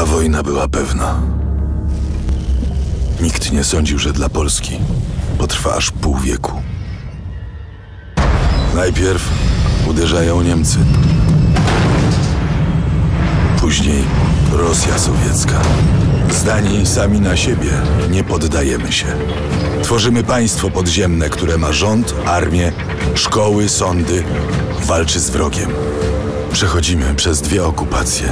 Ta wojna była pewna. Nikt nie sądził, że dla Polski potrwa aż pół wieku. Najpierw uderzają Niemcy. Później Rosja sowiecka. Zdani sami na siebie, nie poddajemy się. Tworzymy państwo podziemne, które ma rząd, armię, szkoły, sądy. Walczy z wrogiem. Przechodzimy przez 2 okupacje.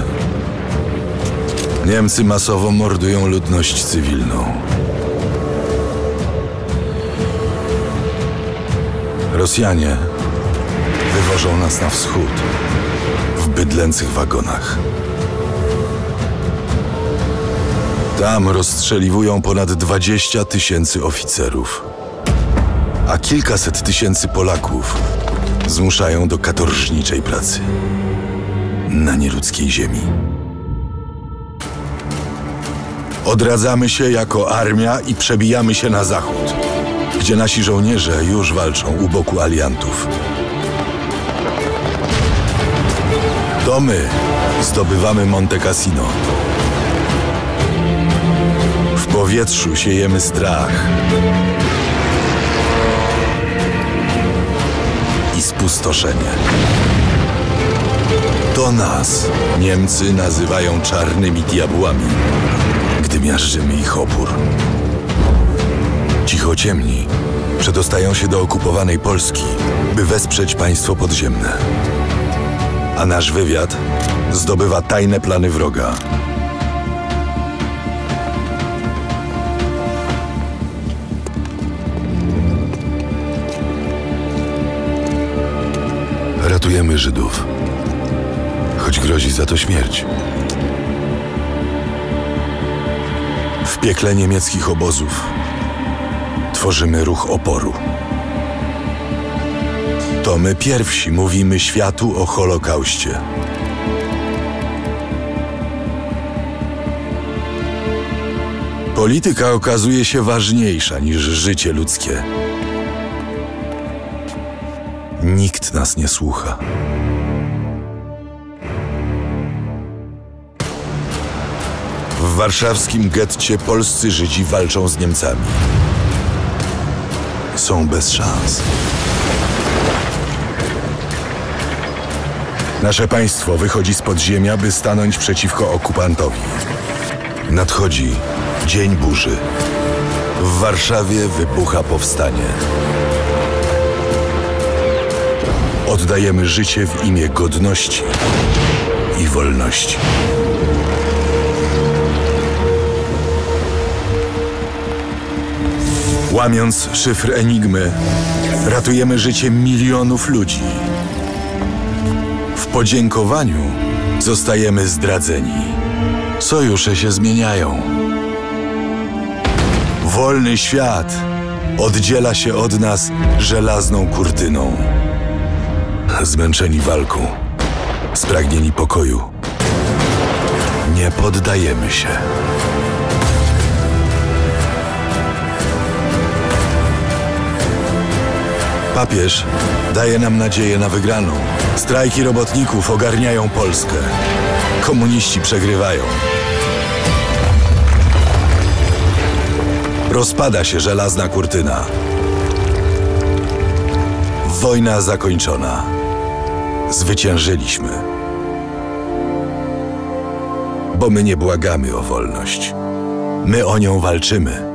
Niemcy masowo mordują ludność cywilną. Rosjanie wywożą nas na wschód w bydlęcych wagonach. Tam rozstrzeliwują ponad 20 000 oficerów, a kilkaset tysięcy Polaków zmuszają do katorżniczej pracy na nieludzkiej ziemi. Odradzamy się jako armia i przebijamy się na zachód, gdzie nasi żołnierze już walczą u boku aliantów. To my zdobywamy Monte Cassino. W powietrzu siejemy strach i spustoszenie. To nas Niemcy nazywają czarnymi diabłami, gdy miażdżymy ich opór. Cichociemni przedostają się do okupowanej Polski, by wesprzeć państwo podziemne. A nasz wywiad zdobywa tajne plany wroga. Ratujemy Żydów, choć grozi za to śmierć. W piekle niemieckich obozów tworzymy ruch oporu. To my pierwsi mówimy światu o Holokauście. Polityka okazuje się ważniejsza niż życie ludzkie. Nikt nas nie słucha. W warszawskim getcie polscy Żydzi walczą z Niemcami. Są bez szans. Nasze państwo wychodzi z podziemia, by stanąć przeciwko okupantowi. Nadchodzi dzień burzy. W Warszawie wybucha powstanie. Oddajemy życie w imię godności i wolności. Łamiąc szyfr Enigmy, ratujemy życie milionów ludzi. W podziękowaniu zostajemy zdradzeni. Sojusze się zmieniają. Wolny świat oddziela się od nas żelazną kurtyną. Zmęczeni walką, spragnieni pokoju, nie poddajemy się. Papież daje nam nadzieję na wygraną. Strajki robotników ogarniają Polskę. Komuniści przegrywają. Rozpada się żelazna kurtyna. Wojna zakończona. Zwyciężyliśmy. Bo my nie błagamy o wolność. My o nią walczymy.